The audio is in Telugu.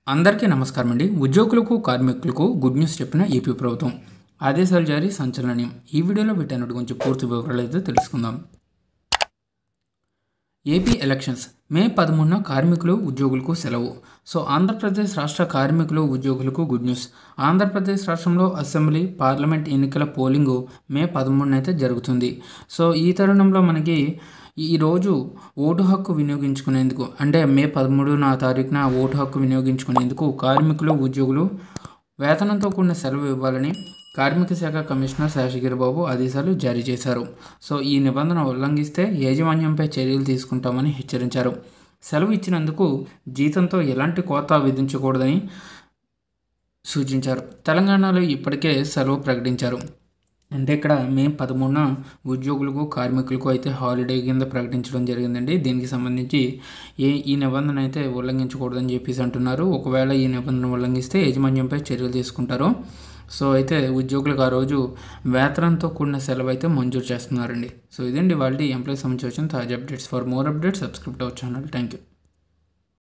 అందరికీ నమస్కారం అండి. ఉద్యోగులకు కార్మికులకు గుడ్ న్యూస్ చెప్పిన ఏపీ ప్రభుత్వం ఆదేశాలు జారీ సంచలనం. ఈ వీడియోలో వీటన్నిటి గురించి పూర్తి వివరాలు అయితే తెలుసుకుందాం. ఏపీ ఎలక్షన్స్ మే 13న కార్మికులు ఉద్యోగులకు సెలవు. సో ఆంధ్రప్రదేశ్ రాష్ట్ర కార్మికులు ఉద్యోగులకు గుడ్ న్యూస్. ఆంధ్రప్రదేశ్ రాష్ట్రంలో అసెంబ్లీ పార్లమెంట్ ఎన్నికల పోలింగు మే 13న అయితే జరుగుతుంది. సో ఈ తరుణంలో మనకి ఈరోజు ఓటు హక్కు వినియోగించుకునేందుకు అంటే మే 13న తారీఖున ఓటు హక్కు వినియోగించుకునేందుకు కార్మికులు ఉద్యోగులు వేతనంతో కూడిన సెలవు ఇవ్వాలని కార్మిక శాఖ కమిషనర్ శేషగిరిబాబు ఆదేశాలు జారీ చేశారు. సో ఈ నిబంధన ఉల్లంఘిస్తే యాజమాన్యంపై చర్యలు తీసుకుంటామని హెచ్చరించారు. సెలవు ఇచ్చినందుకు జీతంతో ఎలాంటి కోత విధించకూడదని సూచించారు. తెలంగాణలో ఇప్పటికే సెలవు ప్రకటించారు. అంటే ఇక్కడ మే 13న ఉద్యోగులకు కార్మికులకు అయితే హాలిడే కింద ప్రకటించడం జరిగిందండి. దీనికి సంబంధించి ఈ నిబంధన అయితే ఉల్లంఘించకూడదని చెప్పేసి అంటున్నారు. ఒకవేళ ఈ నిబంధన ఉల్లంఘిస్తే యాజమాన్యంపై చర్యలు తీసుకుంటారు. సో అయితే ఉద్యోగులకు ఆ రోజు వేతనంతో కూడిన సెలవు అయితే మంజూరు చేస్తున్నారండి. సో ఇదండి వాళ్ళ ఎంప్లాయీ సంబంధించి వచ్చిన తాజా updates. For more updates subscribe to our channel. Thank you.